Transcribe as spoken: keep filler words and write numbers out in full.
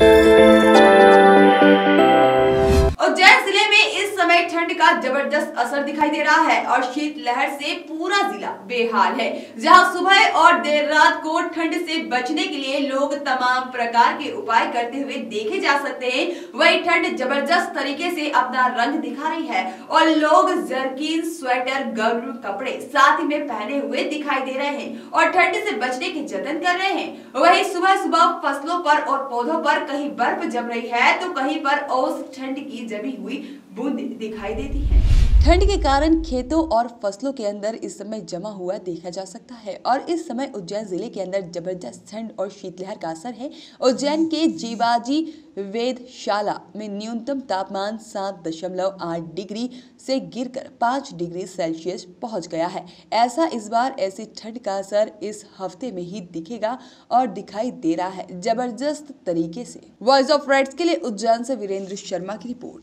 उज्जैन जिले में इस समय ठंड का जबरदस्त असर दिखाई दे रहा है और शीतलहर से पूरा जिला बेहाल है। जहां सुबह और देर रात को ठंड से बचने के लिए लोग तमाम प्रकार के उपाय करते हुए देखे जा सकते हैं, वही ठंड जबरदस्त तरीके से अपना रंग दिखा रही है और लोग जर्किन, स्वेटर, गर्म कपड़े साथ ही में पहने हुए दिखाई दे रहे हैं और ठंड से बचने के जतन कर रहे हैं। वही सुबह सुबह फसलों पर और पौधों पर कहीं बर्फ जम रही है तो कहीं पर ओस ठंड की जमी हुई बूंद दिखाई देती है। ठंड के कारण खेतों और फसलों के अंदर इस समय जमा हुआ देखा जा सकता है और इस समय उज्जैन जिले के अंदर जबरदस्त ठंड और शीतलहर का असर है। उज्जैन के जीवाजी वेधशाला में न्यूनतम तापमान सात दशमलव आठ डिग्री से गिरकर पाँच डिग्री सेल्सियस पहुंच गया है। ऐसा इस बार ऐसी ठंड का असर इस हफ्ते में ही दिखेगा और दिखाई दे रहा है जबरदस्त तरीके से। वॉइस ऑफ राइट्स के लिए उज्जैन से वीरेंद्र शर्मा की रिपोर्ट।